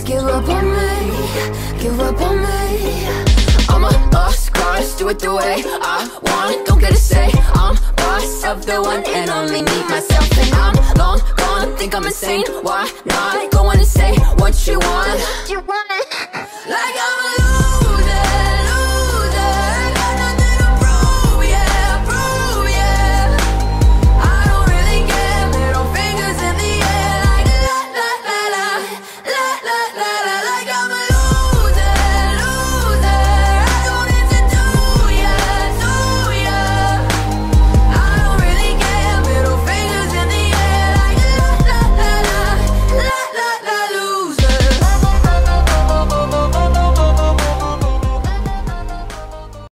Give up on me, give up on me. I'm a lost cause, do it the way I want, don't get a say. I'm boss of the one and only me, myself. And I'm long gone, think I'm insane. Why not go on and say what you want? Like I'm a